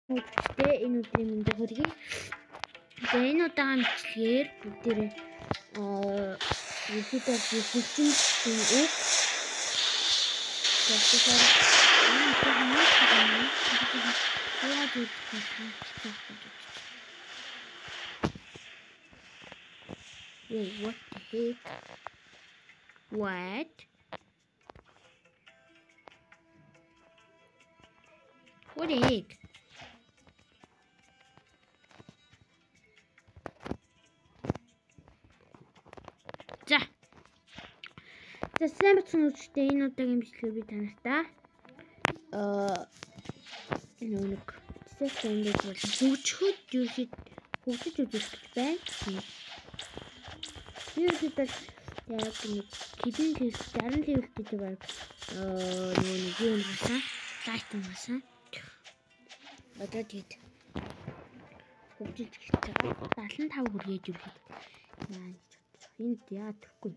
Гэхдээ энэ өдрийн мэндийг хүргэе. За энэ удаагийн бичлэгээр бүгдээрээ YouTube-аар хөгжим үг What the heck? What? What the heck? За сайн бацхан үзэгчдээ энэ удаагийн бичлэгээр би танартаа нэг сэтэнд бол хөгжиж үзэх гэж байна. Ерөнхийдөө яг нэг хэдэн левел 60 левелтэй баг нэг юм басан лайт басан. Одоо тэгээд хөгжиж байгаа 75 хүргээж ирэхэд энд яа төрөхгүй.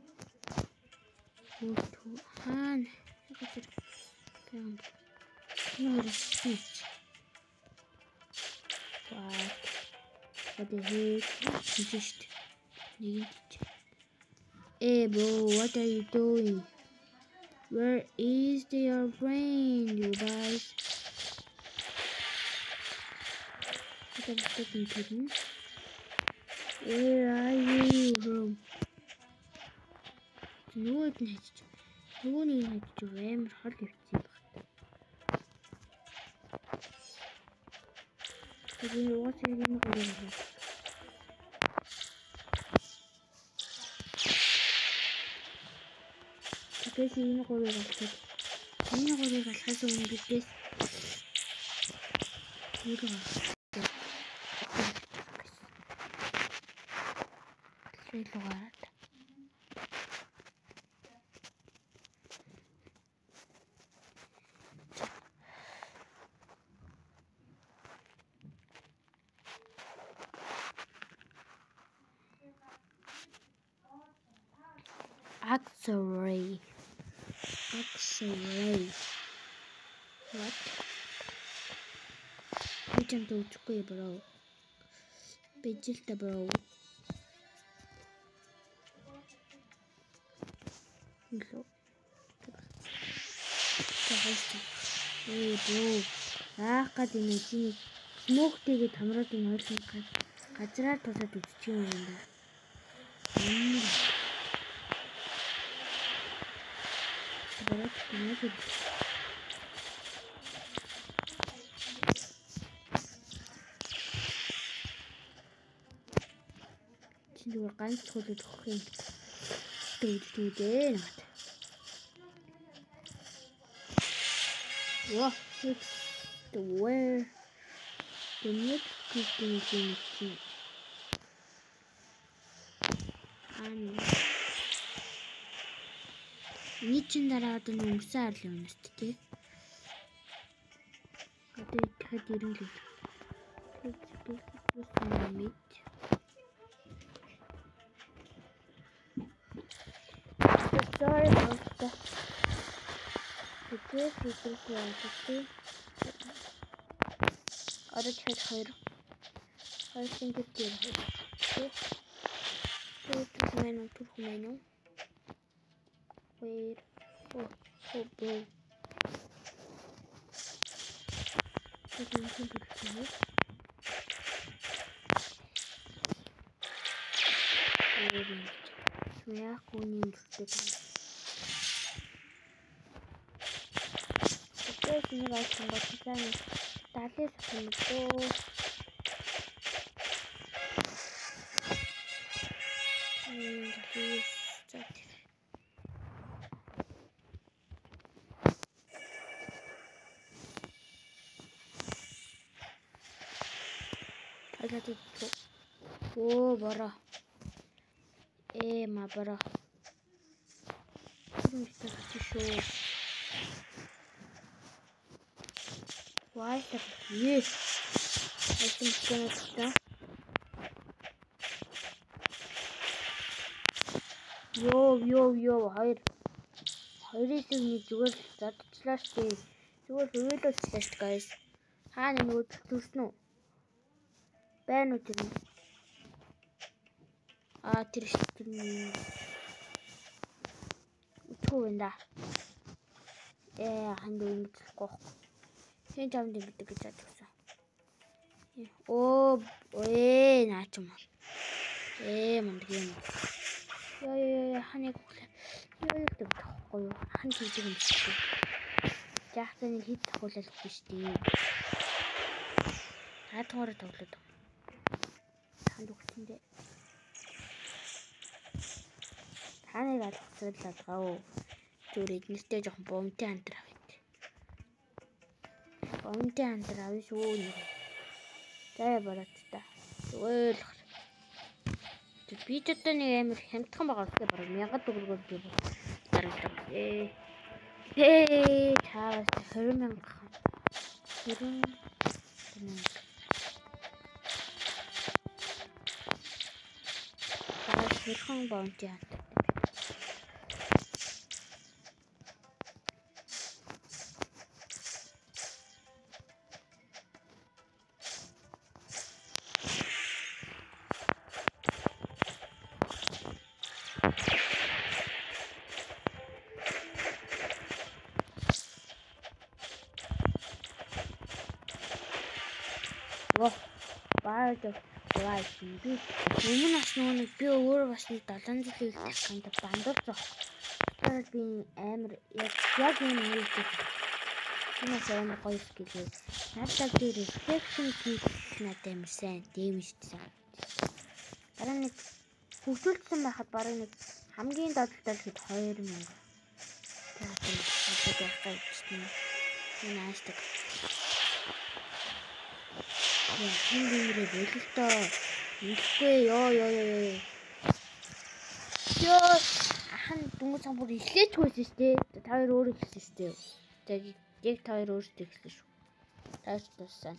Хаана Hey bro, what are you doing? Where is your friend, you guys? Where are you from? Нөгөөний хайж амар хол явчихсан баг. Тэгээд уусаа энэ гурав байна. Тэгээд энэ гурав болчиход энэ гурвыг алхахаас өмнө бидээс Axelray. What? Бичэн дүүчгүй bro. Бижилтэ bro. Hello. Hey bro. Гад энэ чинь смоктэйгээ тамраад энэ ойлсон газраар тусаад үзчих юм байна. Зүгээр ганц хөлөд өгөх юм. Дүүдээ наад. Wow, it's the where the next thing. Ничин дараа одоо өнгөсөн арлын өнөст тий. Одоо ихэд ирэлээ. Sorry about that. This одоо хэд хоёр шингэр дээр. Түрхмэн. Wait. Oh bro. Я кунин что-то. Теперь не важно, вот сами дали сумку. О, бара. Ма бара. Шо. Вай так. Есть. Этим что-то. Йоо, хоёрын нэг зүгээр задчлаа штэ. Зүгээр хөвөлөцлээ штэ guys. Хаана нөгөө төрсөн үү? Байна уу тэр? Тэр шигтэн. Үгүй байна да. Ханд ингэж гоох. Хэн чамд ингэдэг гэж бодсон. Наач юм. Мундаг юм. Ханыг гэдэг тахгүй юу? Хан хийдэг юм шиг. Жахтаа нэг хит тахуулах биш дээ. Хаатгаар тоглоод. Ханд өгчөндөө. Ханыг алгацлаад гав. Зүгээр эднэртэй жоохон бомтой хантар авъя. Бомтой хантар авъя шүү нэр. Заяа бараад та. Зүгээр л. Би ч одоо нэг амар хямдхан байгаа үстэй бараг 1000 төгрөгөөр би дарагдав. Чаас 20,000. 20,000. Хэрхэн бомтой хантар. Баад яваа юм би өмнө бас нэг би өөр бас нэг 7 жилийн таханд бандуулж байгаа. Тэгэхээр би амар яг юм хэлдэг. Энэ амар гоё гэлээ. Надад дээр reflection хийх надад амар сайн дэмжсэн. Дараа нэг хөгжүүлсэн байхад бараг нэг хамгийн доотлол хэд 2000. Тэгээд яг гэсэн энэ ааштай. Хиндэрэ болтой. Ихгүй ёо. Ахан дүнгийн самбар ихлээч хөөсөн штэ. Та хоёр өөр ихсэн штэ. Яг та хоёр өөрсдөө ихсэн шүү. Таас туссан.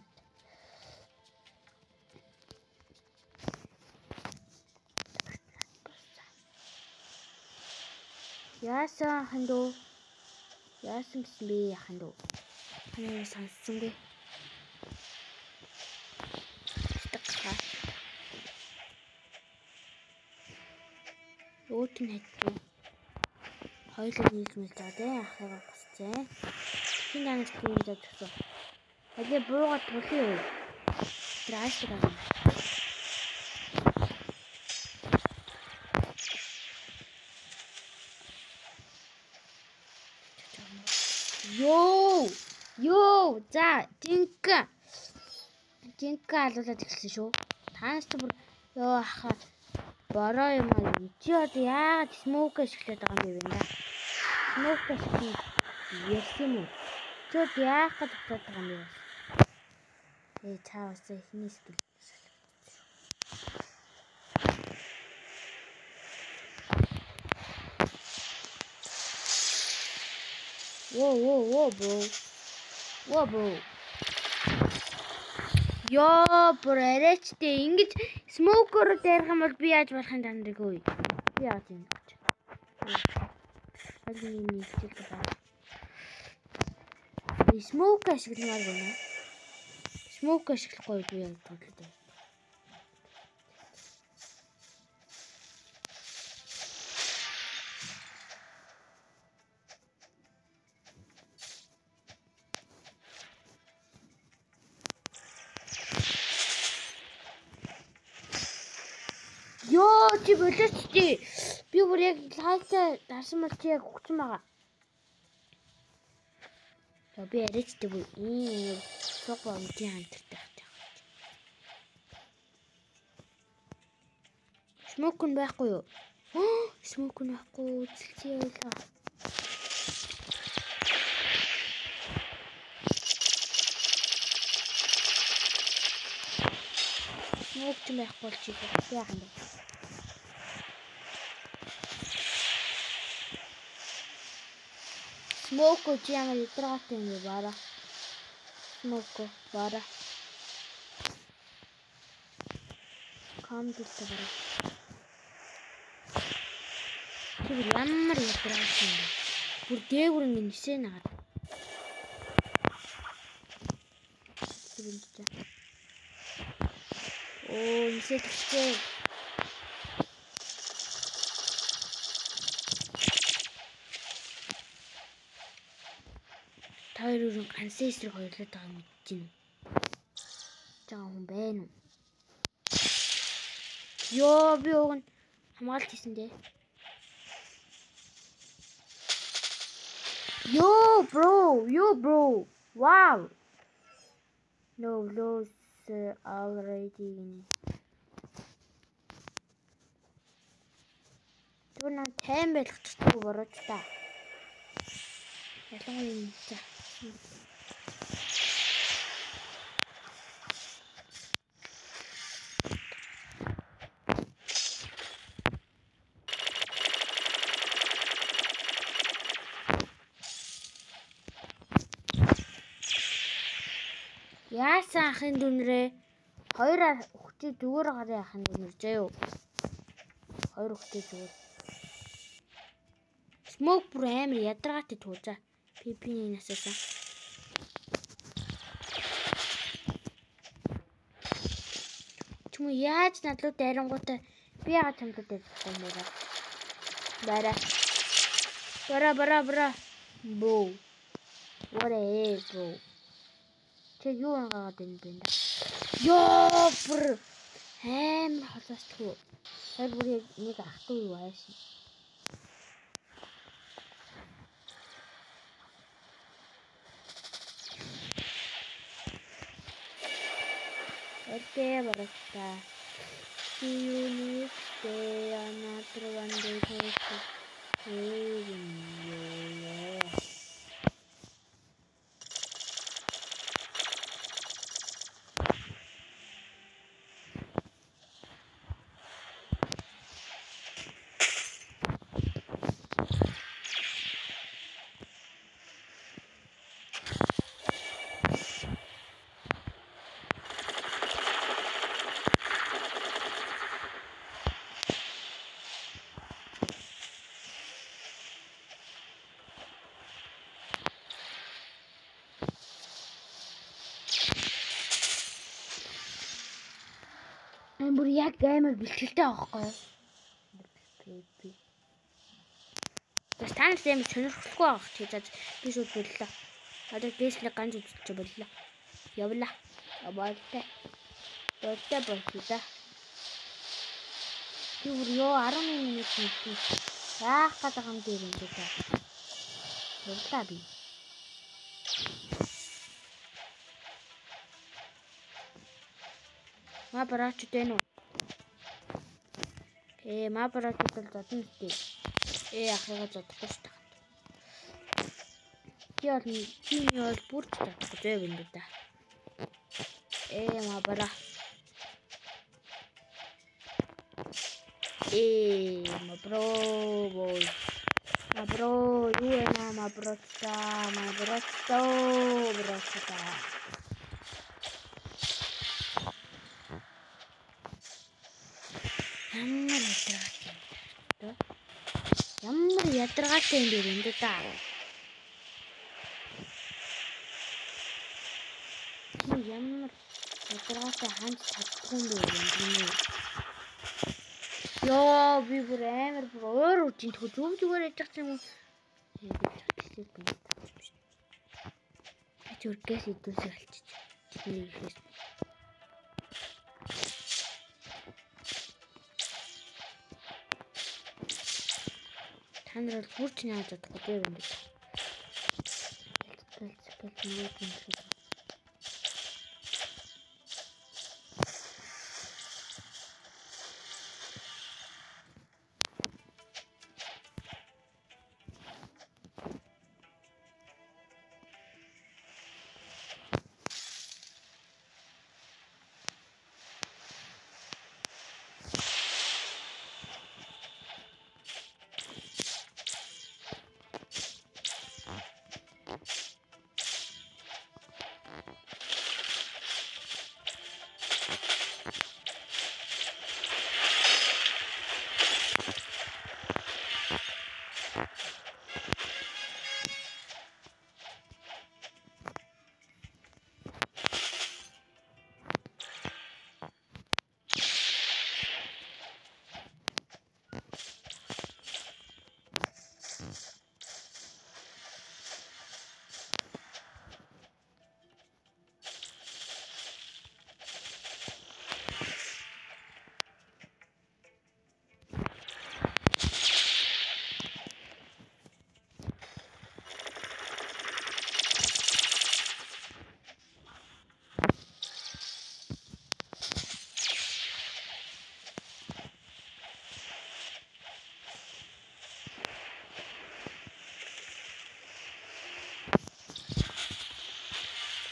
Яасан хандуу. Яасан гэсэн бэ хандуу. Ханаа сонссон бэ? Өөт нь хайдгүй. Хоёулаа нийлмэл заа дээ. Ахыгаа босцээ. Хин данаас тиймдээ тусаа. Хадээ буугаад тулъя юу? Трааш байгаа. Йоо. За, жинка алуулаад эхэлсэн шүү. Таанч бүр ёо ахаа бороо юм аа. Чи одоо яагаад смоук ашиглаад байгаа юм бэ да? Смоук ашиглах ярьсан юм уу? Чи одоо яагаад татаад байгаа юм бэ? Цаавсаа ихний скил. Whoa, bro. Ёо, бүр арайчтэй ингэж смокер дээрх юм бол би яаж болох юм дандаггүй. Би яагаад юм гэж. Алины нийлжил байна. Би смок ашигламаар байна. Смок ашиглахгүй би яг тоглоод. Ёо, чи болооч чи. Би бүр яг лайкаа дарсан бол чи яг өгсөн байгаа. Яа би арайчтай бүр сог бомтын хантартай хат. Смок нь байхгүй юу? Смок нь байхгүй. Үзэлцээ байлаа. Смок ч байхгүй бол чи яах юм бэ? Смоко чи ямар идраатай юм бэ бара. Смоко бара. Камдэлтэй бара. Чи ямар идраатай юм бэ? Бүр дээгүр ингэ нисээ нагаад. бинттэй. Оо, нисээд ихтэй. Та хоёр өрн ганцхан эсрэг хоёрлоод байгаа мэдэж байна. Жаа хүн байна уу? Ёо, би уг нь хамгаалт хийсэн дээ. Yo, bro. Wow. No, lose already. Түнэ тайм байх чадахгүй борооч та. Ялангуяа юм за. Яасан ахын дүнрээ 2 хүүхдээ зүгээр гарын ахын дүнэр заяо. 2 хүүхдээ зүгээр. Smoke бүр амар ядаргаатай туузаа. PP-ний насаасан. Чүм яаж надлуу дайрангуутай би яагаад чамд дайрахгүй юм бэ? Бара. Боо. What a hell, bro. Тэг юу ангаад байна бэ? Ёо бүр амар холоостой. Тэр бүр яг нэг ахтуу юу аашин. Окей, барasta. See you next day, another one day. Бүр яг амар бэлтгэлтэй аахгүй юу? Бас танаас амар сонирхолтой байх тийж би шууд боллоо. Одоо дэслэг ганц үзчих боллоо. Явлаа. Болтой. Би бүр ёо 11 минут хийсэн. Яах гэдэг юм дээр юм бэ та. Явлаа би. Ма бараач дээ нү. Ма бараач бол зодно үстэй. Ахыгаа зодохгүй шүү дээ. Би бол бүр зодохгүй зөө юм да. Ма бараа. Ма бро, юу вэ ма броста. Ямар ядаргаатай юм бэ энэ да. Ямар ядаргаатай ханц чаддгүй юм бэ энэ. Ёо би бүр амар бүр өөр үчинд зүгээр яж байгаа юм уу? Би зүргээс идүүлсэ алчиж. Чиний ихээс. Та нар бол бүр ч нааж чадахгүй юм байна.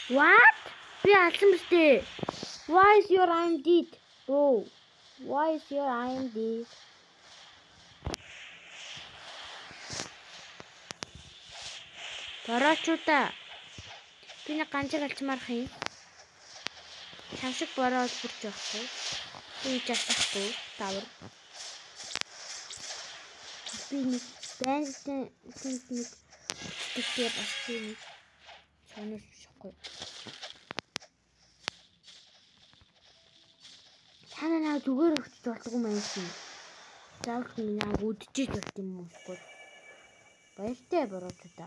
What? Би алсан биз дээ. Why is your aim dead? Bro. Why is your aim dead? Борочуда. Би нэг ганцыг алчмаарах юм. Шамшиг бороод бүрж явахгүй. Би жасахгүй. Тавар. Би нэг бэнтэн нэг тэгтээ бас тийм сонирч шахгүй. Танаа зүгээр өгч болдгоо маань юм. Заавал миний үдчихэж болт юм уу эсвэл баяртай борочуда.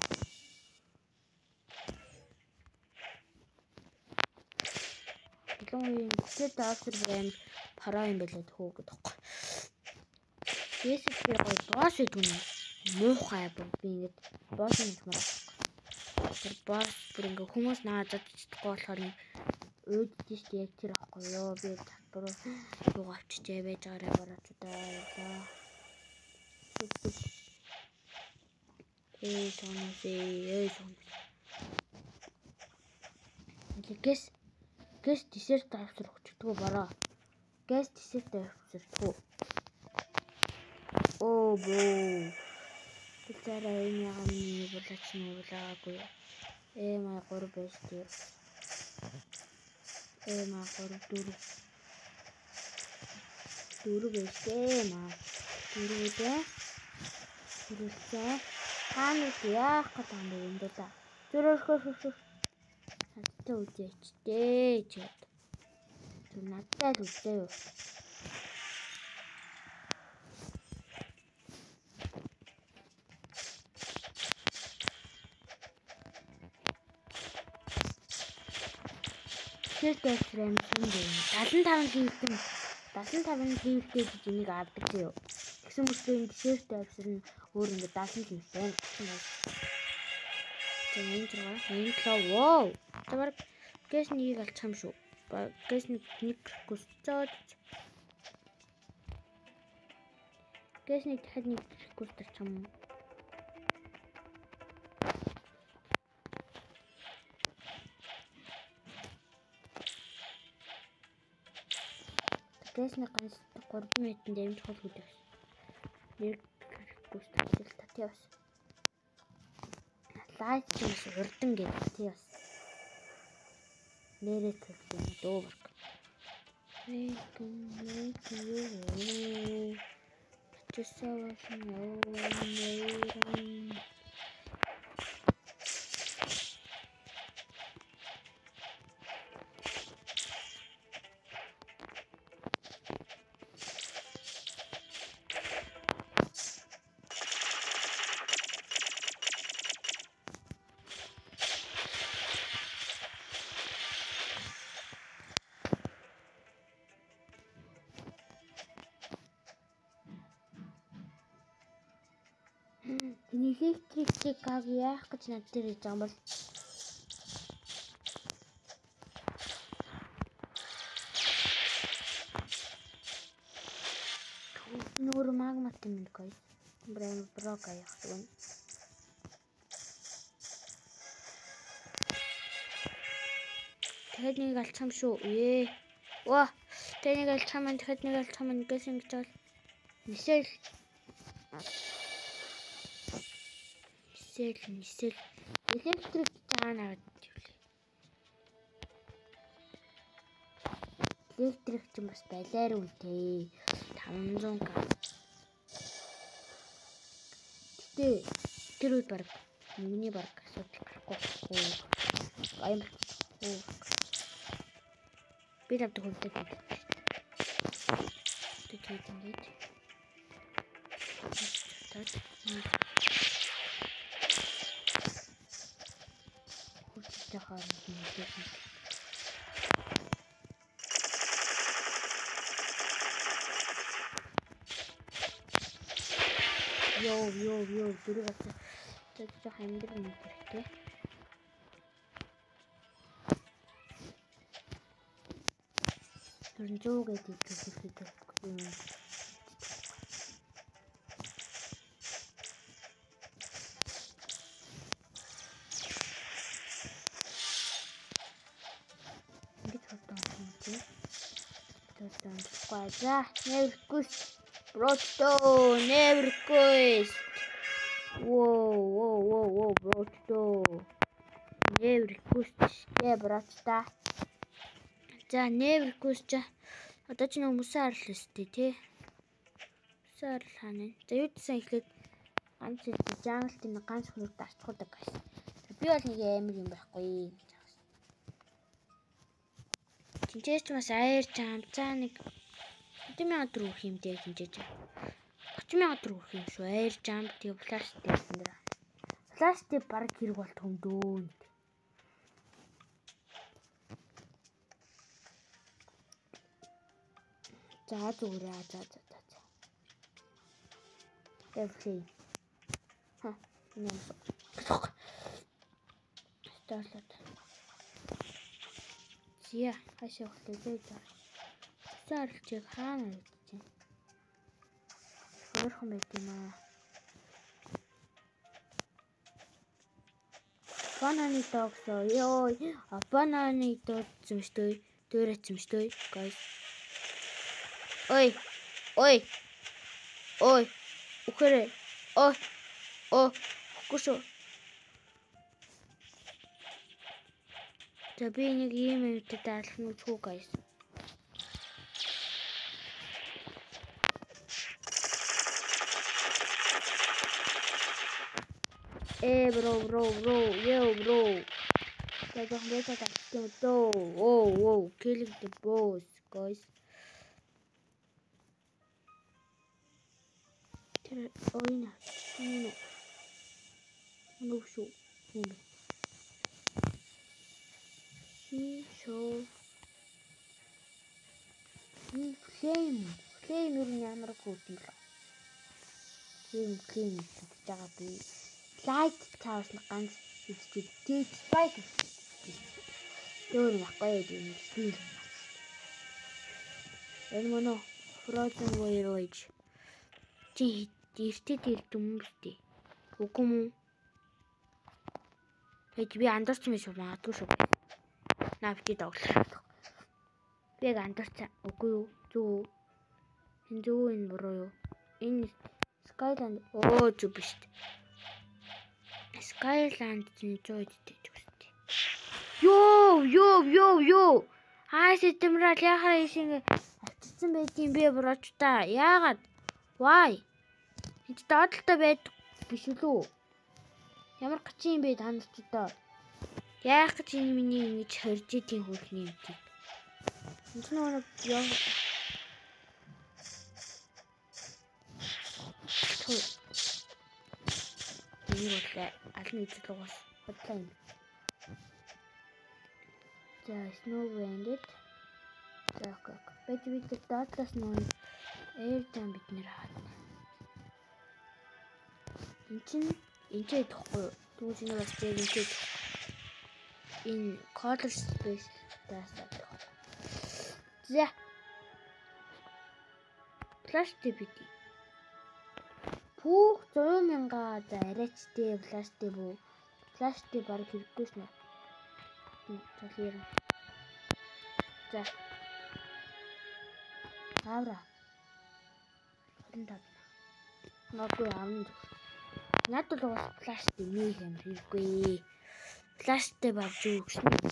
Лон тэр даавар брэм параа юм байлаа тхөө гэдэггүй. Есэс би гой босс гэдэг нь муухай би ингэж босс юмар. Тэр босс бүр ингээ хүмүүс наадад чадахгүй болохоор өөддөж яг тэр ахгүй ёо би татвар руу авчижээ байж байгаараа борочудаа яа. Сонос. Гэс десерт авсар өгчдгөө бороо. Гэс десерт авсаргүй. Оо боо. Тэцараа энэ ямны булаач нь булаагүй. Май 3 байж дээ. Май 3 4 байж дээ маа. 4-дээ. Хаанаас яах гэдэг юм бэ да? Зүрхөөр хаттай үзээчтэй чад. Зүр надад үзээ юу? Тэр дэврэм юм. 75 хийвтэй гэж энийг авдаг юу? Тэгсэн мөртөө десерт авсар нь өөр ингэ 70 хийвтэй гэсэн байна. Энэ wow. Тэгвэр гэс нэг алцсан юм шүү. Гэс нэг гүсцээд. Гэс нэг дахиад нэг гүсцэрч юм. Гэс нэг ганц 3 минутын дэмж хол хүлээх. Нэг гүсцэл татьяас. Лайк хийж урдан гэдэг тий бас. Нэрээ төлөв дуур. Make you just so электрик газ яах гэж над дээр хийж байгаа юм бол нөр магмат юм гой. Брэм брок яах вэ? Тэгэхэд нэг алцсан шүү. Ваа. Тэнийг алцсан маань тэгэхэд нэг алцсан маань гэс ингэж бол нисэл электрик цаанаа гэвэл электрик ч бас байлаар үнтэй 500 г. Гэтэ тэр үед баг миний баг асуудал гарахгүй. Аян би тавдаг хүнтэй тэгээд ингэж жахаар ёо дөрөв гэж ханддаг юм хэрэгтэй. Түрэн жоо гэдэг юм. Давай, за, never quest. Брото, never quest. Воу, брото. Never quest. Брото. За, never quest. Одоо ч нэг мөсөө арил өстэй тий. Мөсөө арил хаана. За юу гэсэн ихлээр ганц жангалтын нэг ганц хүнээр дарчхуудаг гэсэн. Би бол нэг амар юм байхгүй. Тинчээч бас аяар чам цаа нэг 30,000 төгрөг өгөх юм дээ тинчээч. 30,000 төгрөг өгөх юм шүү. Аяар чам тэгээ флаштай гэсэн дэр. Флаштай баг хэрэг бол төмдөө. За зүгээр за. Эвлий. Ням. Старлаад. Зя хашаа хөтлөө заа. Сарлчиг хаана гэж чинь. Өөрхөн байт юм аа. Бананы тогсоо. Ёо, бананы тогсомштой. Дөрөцмштой. Guys. Ой. Ухэрэ. Хүшөө. За би нэг ийм юмтай даалах нь үгүй guys. Bro. Я жоо хэмээтэй татсан дөө. Killing the boss, guys. Тэр ойна. Нүшүү. Flame юу ямар гүйтэн л. Flame гэж байгаа би. Light Towers нэг ганц үзчих. Deep Spike. Өөр яахгүй юм стил. Энэ моно Frozen Voyage. Чи эртэд ирдэг юм бистэ. Үгүй юм. Би андарч юм шүү магадгүй шүү. Навти тоглох. Би андарч үгүй юу? Зүг. Энэ зүг энэ буруу юу? Энэ Skyland зүг биш. Skyland зүйтэй зүгтэй. Йоо. Хаас идэмрал яхаа ишин авчирсан байдгийн бэ бурууч та. Яагаад? Why? Энд доотлолтой байдаг биш үү? Ямар гачин юм бэ танарч одоо? Яах гэж энэ миний ингэж хорж идэх хөлний юм тий. Энд нэг яа. Энэ алны эзэл угаас бодлоо юм. За snow bandit. За окей. Бид доотлоос нөө air jam бид нэр хаана. Энд ч идэхгүй. Түүж нэг бас яг энд ч энэ color space даасаа. За. Flash TV. Пүүх 100,000 за арайчтэй флаштэй бүү. Флаштэй баг хэрэггүй шнэ. Талэр. За. Авра. Хондоо. Ноггүй авна. Надад бол флаштэй нэг юм хэрэггүй. Флаштэй баг зүг шнэ.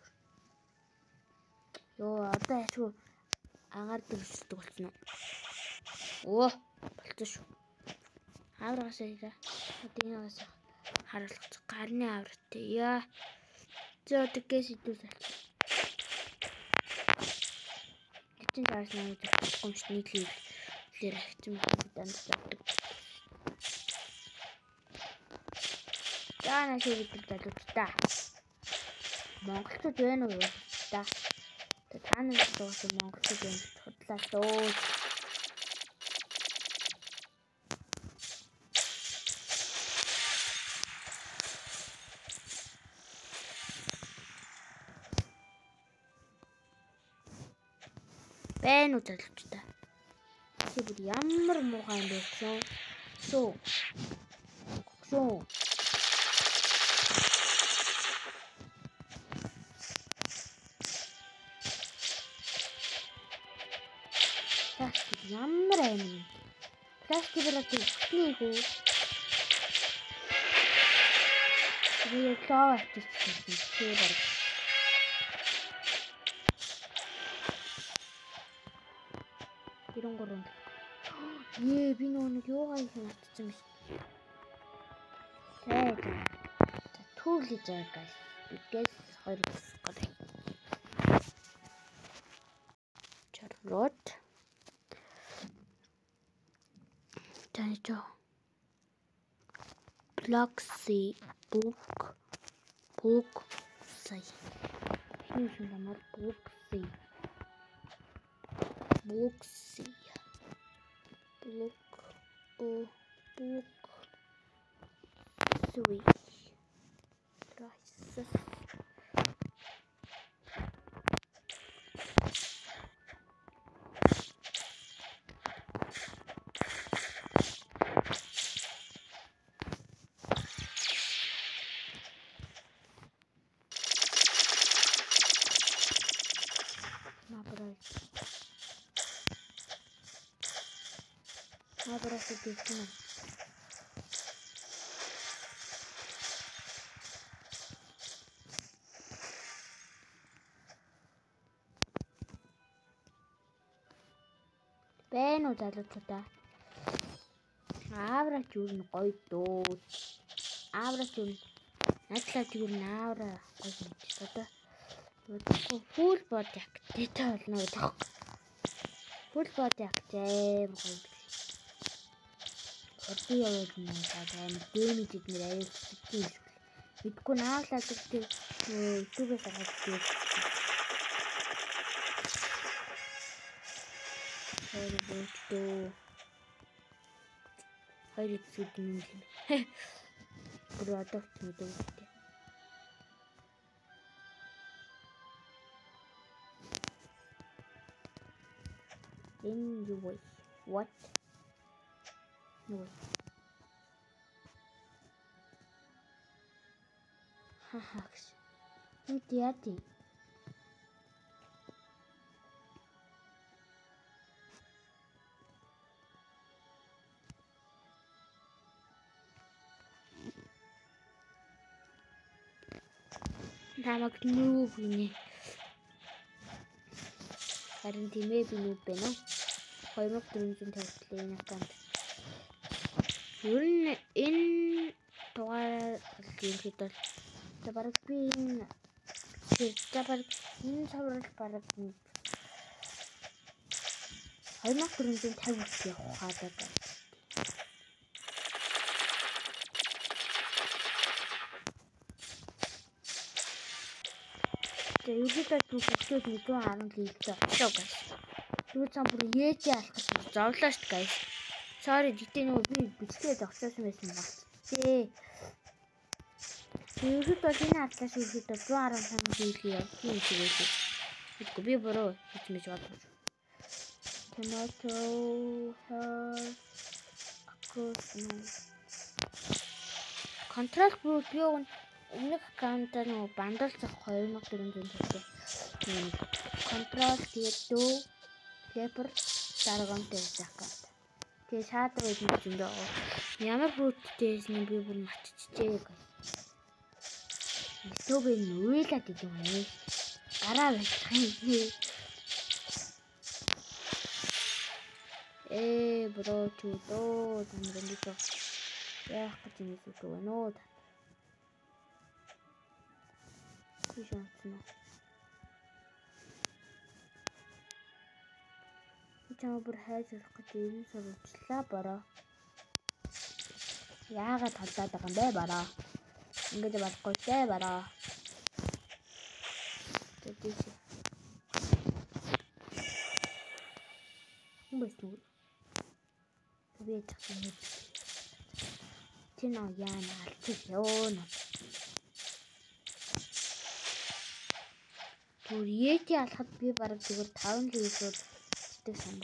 Йоо одоо яшгүй агаар дөрөвсдөг болсон уу? Болчихсон шүү. Аврагаас яа. Одынаас харуулах гарны аврагтай. Яа. Зөөдөг гэс идүүс аль. Эцэн даас нэг гомч нийтлэр хэцэн данд явдаг. Яана шийдэл залууч та. Монголчууд байна уу та? Та нар дуусах монголчууд байна. Худлаа дөө. Бэн үү залууч та. Чи бүр ямар муухай юм бэ гэсэн. Суу. Пластик ямар амин. Пластикаараа төгсний хөө. Би лоо аччихсан. Тэр. Гэрэн. Би нэг юугаа их мартсан биш. Түрлэж байгаа guys. Бигээс 2 гол. Чарлот. Таньчо. Bloxy book сая. Хин ямар Bloxy. Sweet. Rice. Набрать дикно. Бэнүү залуучуудаа. Аавраач юу н гоё дөө. Аавраач юу надлаач юу н аавраа гоё мэдээ одоо. Фул бод яг дэтэй болно гэдэг. Фул бод яг зэм гоё. Орди яваад нэг дэмэж иднэр аюул сэтгэл. Мэдгүй наалаа гэдэг YouTube-ээс хараад дээ. Бочдоо. Хайр зүуд юм. Продукт мэдээ. Anyway, what? No. Haha. Hati-hati. Намайг нүүб гинэ. Харин тиймээ би нүүб байна. 2450 энэ аккаунт. Ер нь энэ дугаар ерөнхийдөө бараг би энэ бараг энэ цаврал бараг 2450 явах хаадаг. Ерөнхийдөө бүгдөө 110 лигтэй очоо guys. Юу цам бүр ээжээ алхаж зовлоо шүү guys. Sorry гэтээ нөгөө би бичлээд огцоосон байсан баг. Ерөнхийдөө энэ алхаж ерөнхийдөө 115 лиг явуулсан юм шиг байсан. Тэгэхгүй би буруу хийж бодсон. Tomato контрол бүр би өмнөх аккаунтаа нөгөө бандуулцах 2450. Контрол тэгээд дөө лепер даргонтой байсан аккаунт. Тэгээ шаадр үдэн зөндөө. Ямар бүрттэйс нь би бүр мартчихжээ. YouTube-ийн уйлаад идэв юм. Гараа байх юм. Бро чудоо тамирандито. Яах гэж юм бэ нөө. Шансна. Чамаа бүр хайзах гэж юм сурвалжлаа бороо. Яагаад талдаад байгаа юм бэ бороо? Ингэж болохгүй ч бороо. Тэдийч. Хүмүүс би тэгсэн. Чинаа яана алчих ёо. Бүр ээти алхад би бараг зүгээр 5 лигсүүд чдэг самбаа.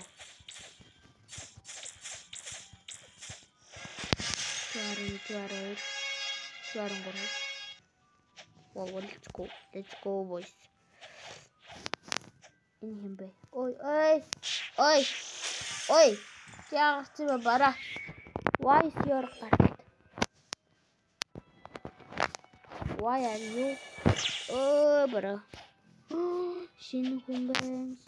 Чуаран. Wow, let's go boys. Энэ юм бэ? Ой. Ой, яах чи бара. Why is your cut? Why are you? Oh, bro. Шинэ хүн байна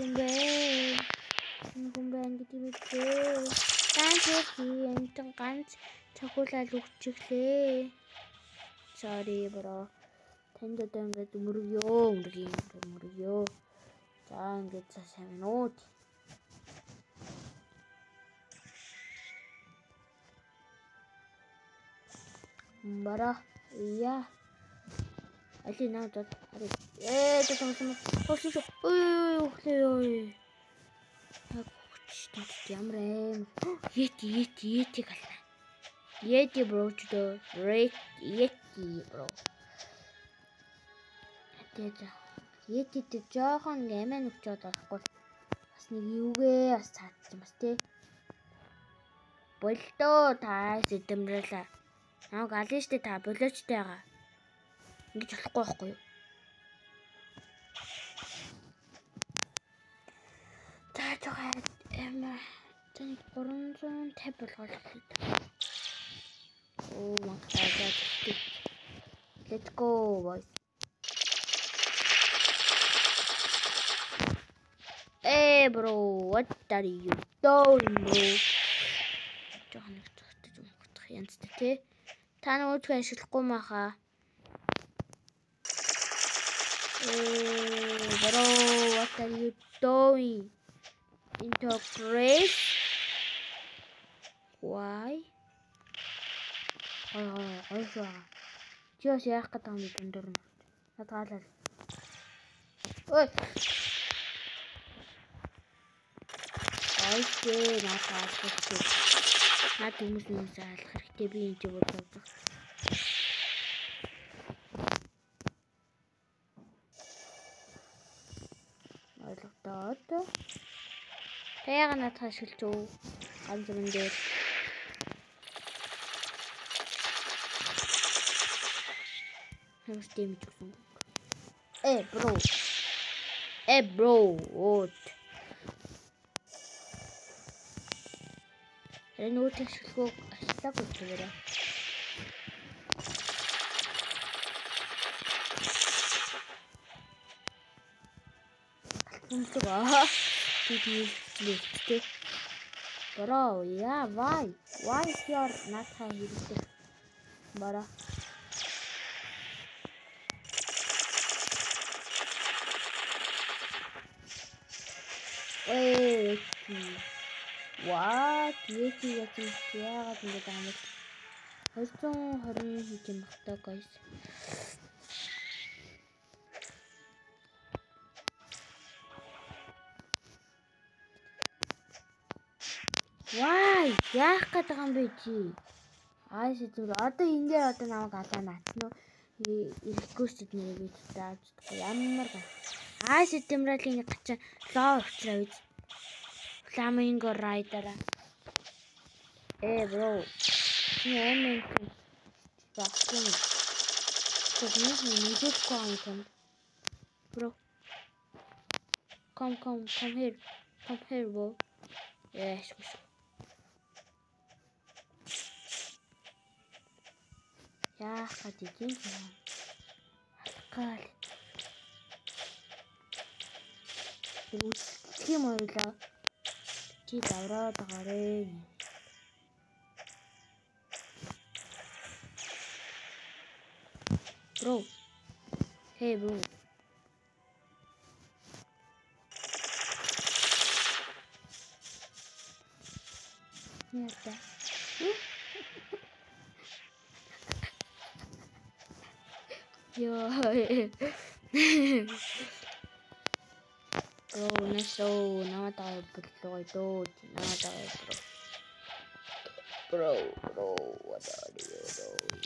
гэж бичээ. Ганц ганц цохиулаад өгчихлээ. Sorry bro. Танд одоо ингээд мөргөө. За ингээд сайн минут. Бара. Яа. Али надад. Тосоо. Ой. Ямар аим. Ети гална. Ети bro ч дөө. Ети bro. Тэгээд Ети жоохон амиа нүгчээд болохгүй. Бас нэг юугээ бас цаадчих юм бас тий. Болдоо та сэдэмрэла. Намайг алин штэ та болоочтой байгаа. Ингэж болохгүй байхгүй юу? Таатайгаа амиа тань 350 болгоолоо. Oh my god. Let's go boys. Hey bro, what are you doing bro? Жохон тохтож өмгөх янзтай тий. Та нэг үгүй ашиглахгүй маха. Bro, what are you doing? Into grace? Why? Ой. Чиос яах гэдэг юм бэ дөр нь. Надгаалал. Ой. Айгүй надгаалал. Наад хүмүүс алах хэрэгтэй би энэ ч бодож. Ойлгодоо. Таяга надад ашиглаж өг. Ганц юм дээр. Хэмс дэмж өгсөн. Bro. What? Энэ үт ашиглах ашиглах үзээрэй. Унтгаа. Тэгэлээ. Bro, yeah, why? Why is your not хэрэгтэй? Бара. Эй. What? Ети яагаад ингэж байгаа юм бэ? 220 хийж юм багтаа guys. Why? Яах гэдэг юм бэ чи? Зүгээр одоо энэ дээр одоо намайг алаа наатна уу? Реквест нэр би тааж ямар гал. Сэтэмрэлийн гачаа лоо уучраа үз. Flamingo Rider. Bro. Нэмэн. Багтэн. Нэг коон. Bro. Come here. Come here, bro. Yes. Яах гэдэг юм бэ? Алкал. Тийм ойлоо. Чи давраад байгаарэ. Bro. Hey bro. Нята. Bro, naso namatay pagloy to. Namatay bro. Bro, what are you doing?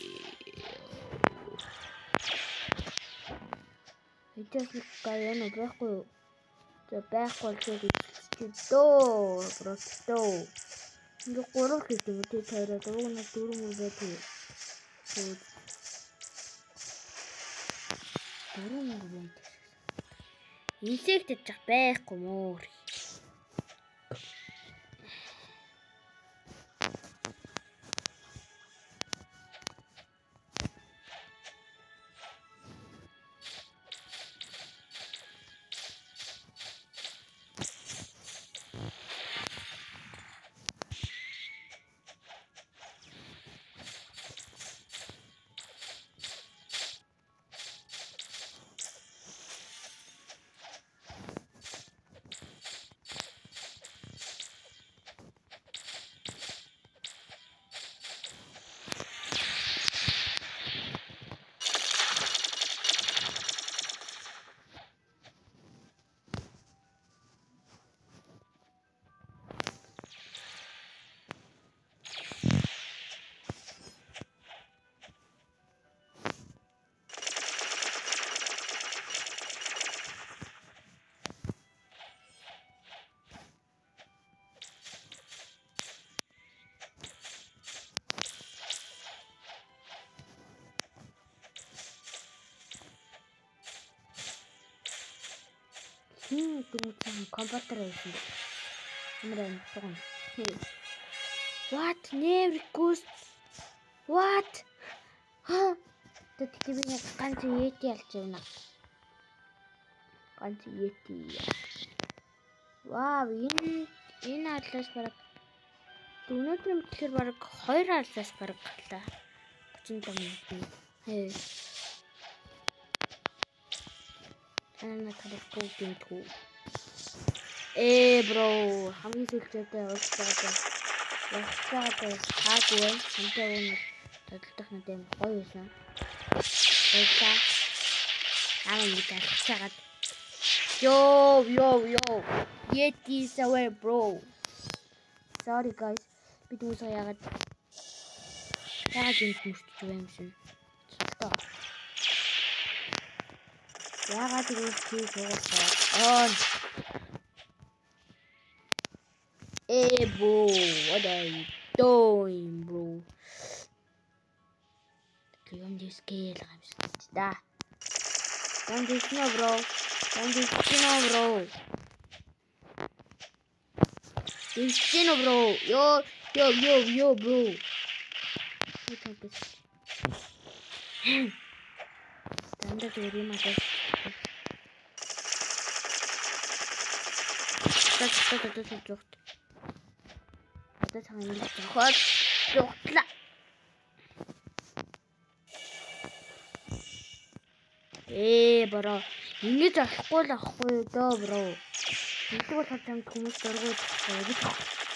Just kaya no байхгүй. За байхгүй ч дөө просто. Ингээ гурав хийдэг үү таараад уг нь дөрөв байдаг. Дөрөв байдаг. Инсект гэж байхгүй мөр. дүнгийн компьютер байсан. Амрын тон. What? Never goes. What? Ха? Тэтгэв би ганц Yeti ялч байна. Ганц Yeti. Вау, энэ атлаас бараг өнөөдөр мэтлэр бараг 2 атлаас бараг галаа. 35 минут. Хээ. Ана тарахгүй гинтгүү. Бро, хамгийн сүүлчээдээ уулзаагаад хаагүй хамтаа өнө тодтолдох нь юм гоё байсан. Баярлалаа. Нэг алцаагаад Yo. Yeti is away, bro. Sorry guys. Бид үгүй яагаад энэ мөрчж байгаа юм шин. Яагаад ингэ суугаад bro, what are you doing, bro? Юм дискэл гамш да. Don't disno, bro. Destino, bro. Yo, bro. Tanda teori mata. Tot. Ada tangan ini cokot. Coklat. Bro. Ингэж болохгүй л ахгүй дөө, bro. Нэг бол хатан хүмүүс дөрвөө тавьдаг.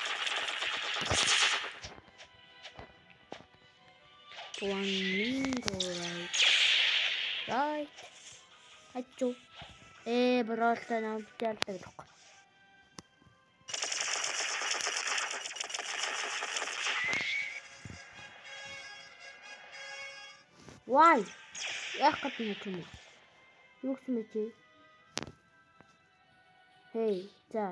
One mingo right. Ачуу. Bro та намталдаг дөө. Why? Яах гэдэг юм бэ? Юу гэсэн мэт? Hey, за.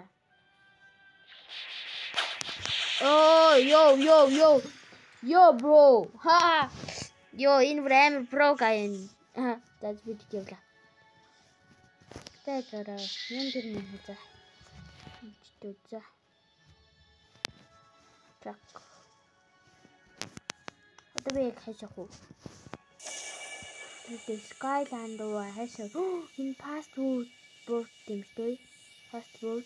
Oh, yo, bro. Ha. Yo, энэ амар pro гай. That's beautiful. Тэтэра, юм дэрнэ за. За. Так. Одоо би хайшаах уу? The Skyland has a in fast food boat teamstay. Fast food.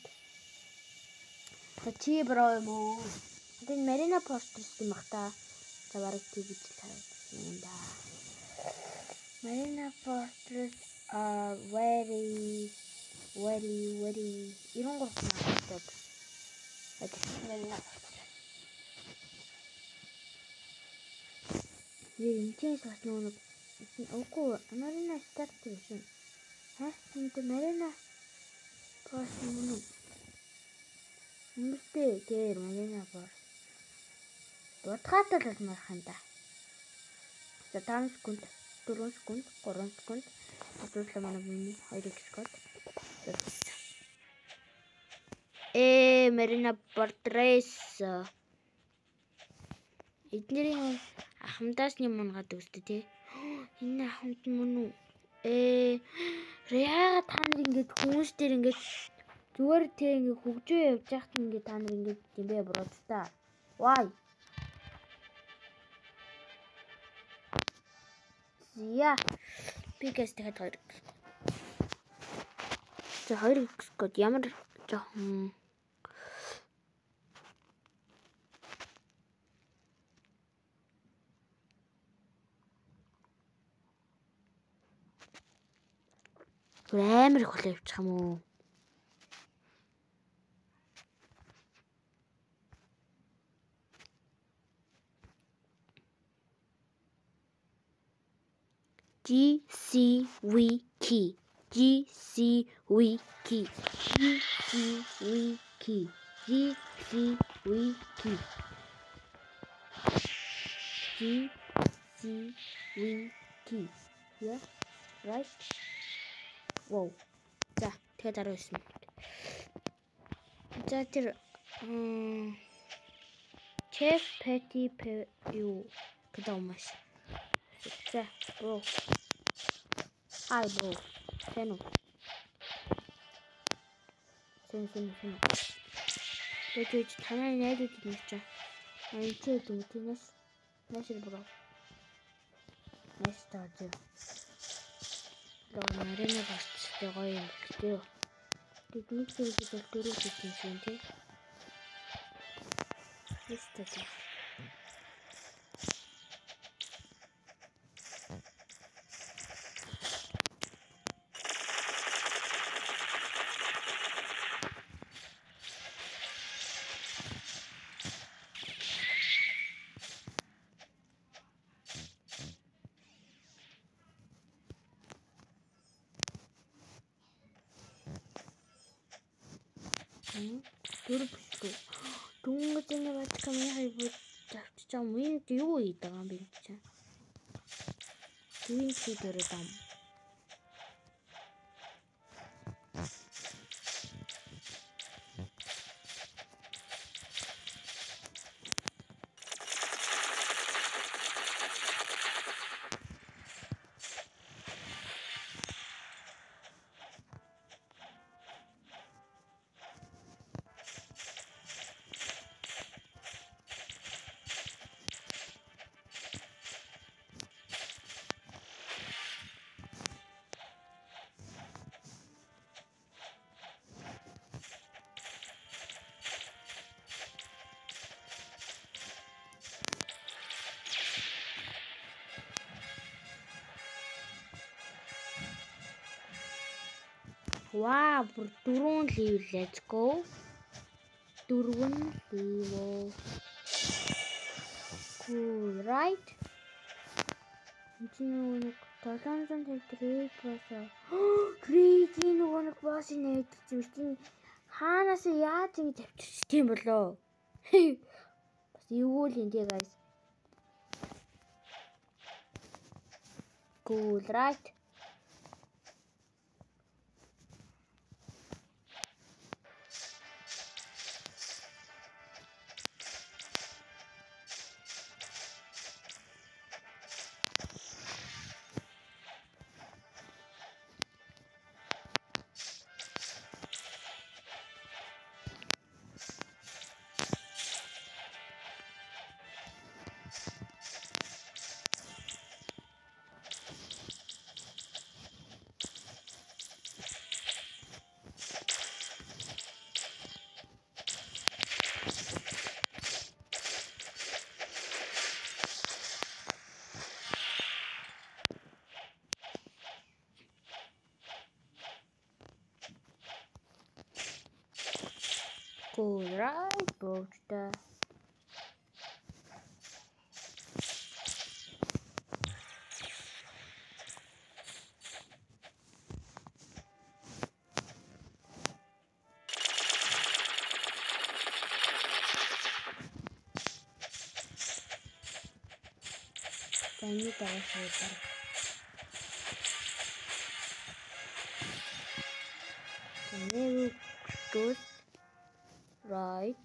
Чи бро юм уу? Den Marina Posters махта. За бараг тийж харагдсан да. Marina Posters are very 이런 거 나왔다. 인체에서 나오는 오고 Marina 스타트션. 근데 Marina Post는 Мөстэй дээр Marina Post. Дутгаатай л марханда. За 5 секунд, 4 секунд, 3 секунд. Асуулаа манай миний 2 секунд. Marina Portraits. Эднэрийн ахмадаас юм унгаад үзтээ тий. Энэ ахмад мөн үү? Яагаад та нар ингэж хүмүүс дээр ингэж зүгээр тий ингэ хөгжөө явж байхад ингэ та нар ингэ юм бэ бродста. Why? Я пикэс тэгэхэд 2. За 2 код ямар жоохон амар их хүлээ явчих юм уу? GC Wiki. Yeah, right? Wow. За, тэгээ дараа байсан. За тэр Chef Petty юу гэдэг юм маш. За, bro. Hi bro. Hello. Сэн. Тэгээд танай найзууд юм чи. Энд ч юм тиймээс нэшэр бро. Нэстаа зөө. Лорнарена басчтай гоё юм гэхдээ. Бид нэг зүйлийг бол дөрөв хийсэн юм тий. Нэстаа. Дөрөв биш үү? Дүнгийн энэ баткам яхаа бод завчиж байгаа юм. Энд юу хийдэг юм бэ чи? Гүн чи дөрөв дам. Wow, бүр 4 level, let's go. 4 level. Cool, right? Энд нэг 753 босоо. Крейгийн нэг босс нээдэж юм чинь. Хаанаас яаж ингэ тавьчих тийм болоо. Бас юу л энэ guys. Cool, right? Cool, right, bro. Ini tahu sebentar. Ini good, right?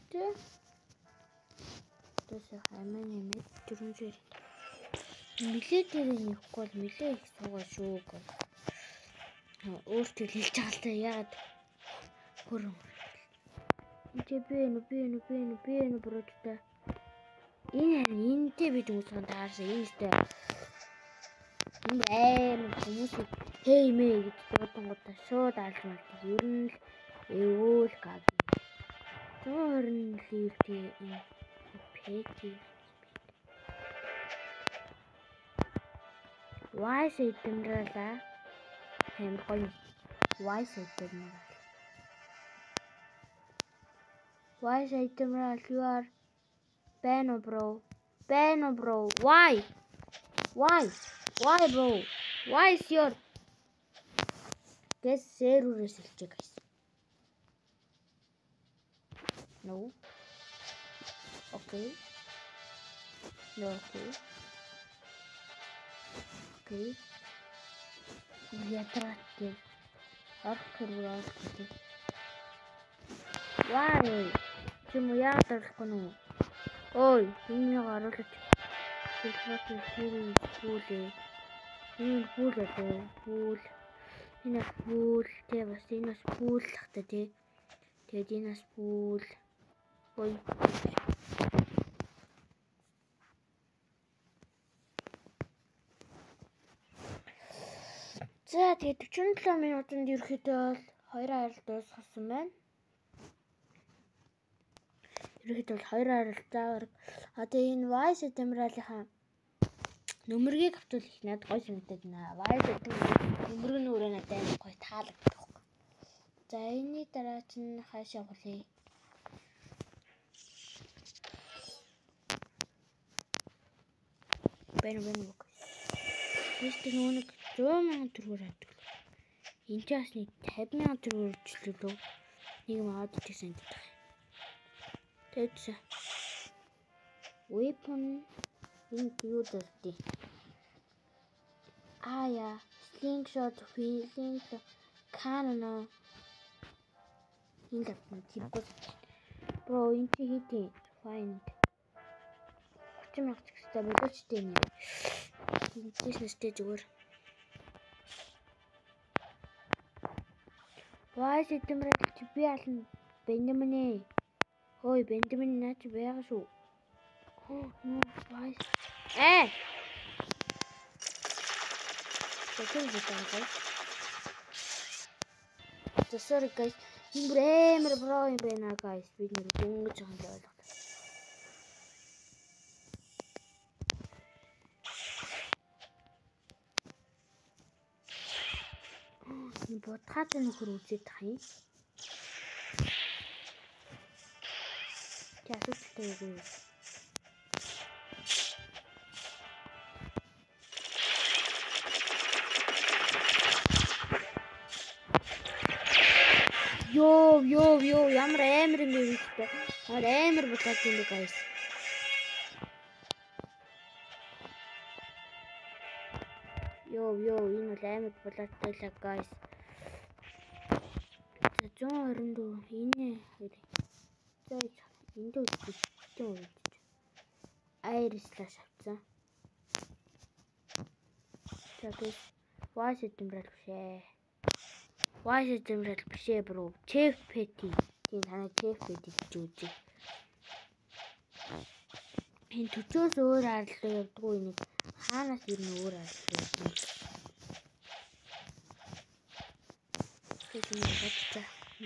Terus хаймаа нэмээд дөрөнжээр милээ дээр нэхгүй бол милээ их суугаа шүү гэх. Өөртөө хэлж байгаа л та яагаад хөрөн. Би энэ бродтой. Энэ энэтэй бид үсгэн таарсан. Энэтэй. Энэ хүмүүс хеймээ гэж дуудангуудаа шууд алж мартыг. Ер нь л эвүүл гад. 120 ливтэй энэ пэти. Why сэдэмрэлээ? Хэм гоё. Why сэдэмрэл? Why сэдэмрэл? You are Bano bro. Why? Why bro? Why is your guess server silche guys? No. Okay. No, okay. Okay. Я тратил. Открывал. Why? Чему я только ну. Ой, энэ гараад хэлхээ фул. Энэ фул ээ. Фул. Энэ фул тэ бас энэ бас фул лахта тий. Тэгээд энэ бас бүл ой. За тэгээд 47 минутанд ерөөхдөө бол 2-2 дуусгасан байна. Ерөөхдөө бол 2-2 заагаар одоо энэ Vice Admiral-ийн нөмөргийг авчвал их надад гоё санагдаад байна. Vice Admiral нөмөрг нь өөрөө надад амар гоё таалагддаг. За энэний дараа чинь хаашаа явах вэ? Бэн. Гэхдээ нэг 100,000 төгрөгөөр авдаг. Энд ч бас нэг 50,000 төгрөгөөр өчлөлөө. Нэг юм аваад идэх санагдах. Тэд weapon энэ юу дэрдээ? Яа, slingshot, cannon. Энэ тэргүүс. Бро, энэ чи хийдیں۔ Find. 30,000 ч гэсэн болоочтой юм. Бизнестэй зүгээр. Vice Admiral чи би ална Бенджамин. Ой, Бенджамин наач байгаа шүү. Vice. Sorry guys. Энэ бүр амар бро юм байна guys. Бид нэр дөнгөж байгаа юм байна. Бодхаад нөхөр үзээд тах юм. Яасуултай юу? Йоо ямар амар юм бэ гэдэг. Амар бодхаад юм бэ guys. Йоо энэ бол амар болоотой л guys. 124 энэ энд үзчих. Айрслаш авцсан. Тэгээд Vice Admiral бишээ бро. Chef Petty. Тийм танай Chef Petty гэж үзье. Энэ төчөөс өөр ардлаа явдгүй нэг хаанаас ер нь өөр ардлаа явдгүй. Тэгээд бодчих.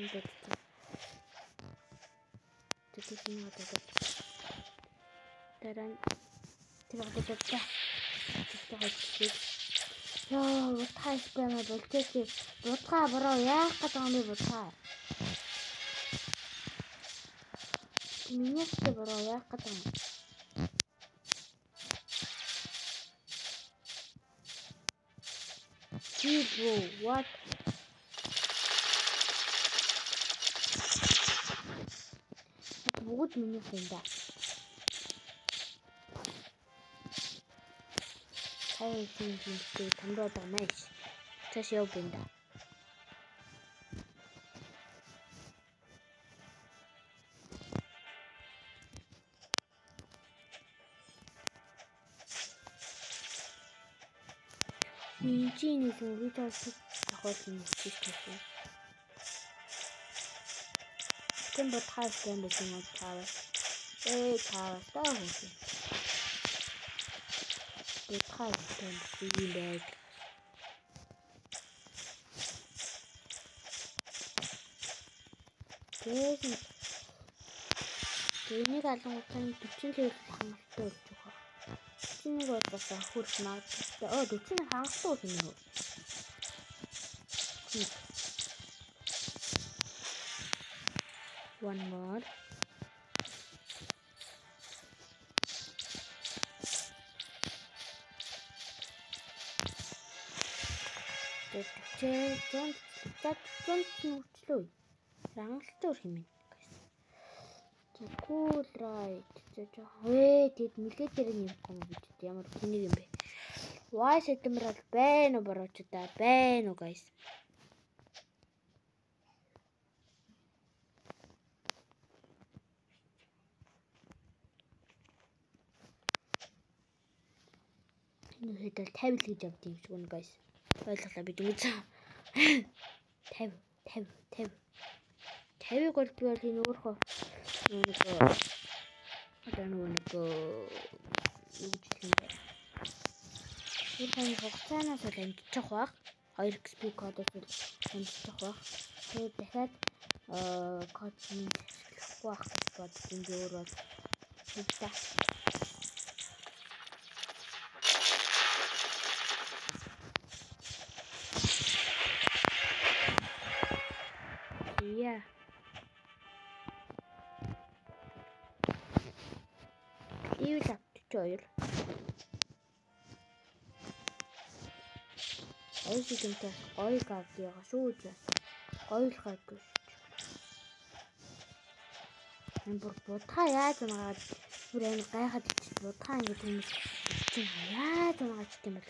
Дараа бодчих. Йоо, утгаас баймаа болчихсон. Утгаа бро яах гэдэг юм бэ утгаа? Минийх бро яах гэдэг юм? Бро, what? Бүгд минийх юм да. Хайрын тандаа дамаш. Цааш яв бинда. Минчиний зүрхтэй ахвал юм хийчихсэн. Тэм бодхаас юм биш юм таа. Таа таа хөөе. Бодхаас юм шиг. Энийг алангуудын 40 левел хангалттай болж байгаа. 41 бол бас хурц магадгүй. 40 хангалттай юм уу? One more. Don't нүчлөө. Хангалттай урах юм. Cool right. Тэгэд милитер юм юм бид ямар тэнийг юм бэ? Vice Admiral байна уу борочтой байна уу guys? Энэ хэдэл 50 л гэж авдیں۔ гэж гэнэ guys. Ойлголоо бид үзээ. 50 50 бол би бол энэ өөрөө нэг одоо нэг юу гэж хэлэх юм бэ? Өөрхөн хугацаанаас л амжчих бах. 2 XP кодоос л амжчих бах. Тэгээд дахиад код нь ашиглахгүй байх гэж бодсон би өөрөө хэлдэг. Яа. Ивл 42. Ойшигэнтэй гоё гад яга шүү дээ. Гоёлхай гэж. Энэ бүр будхаа яаж унагаад бүр амар гайхаад ичиж будхаа ингэ хүмүүс чинь яаж унагаад ч юм бол.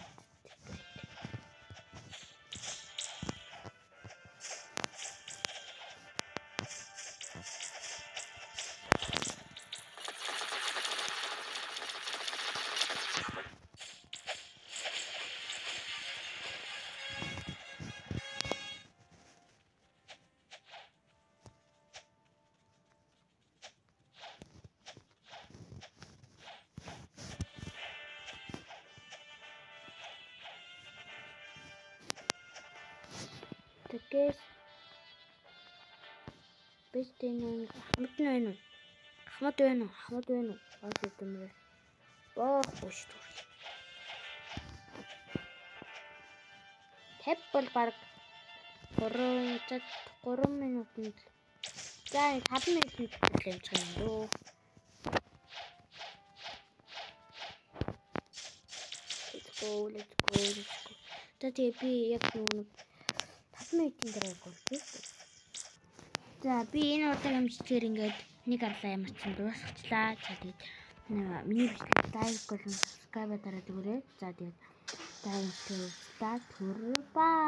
Тэгээс бистэн хамт байна уу? Хамт байна уу? Хамт байна уу? Баах юм. Баах биш түр. Тэп бол баг 3 минутанд. За 5 минутанд хэлж байгаа юм дөө. Let's go. Тэгээ би яг нэг 5 минутын дараа голгүй. За би энэ удаагийн амжилтээр ингээд нэг арлаа ямар ч юм дуусгачлаа. За тэгээд миний бичлэг лайк болон subscribe дараад өгөөрэй. За тэгээд дараагийн бичлэг та түр баа.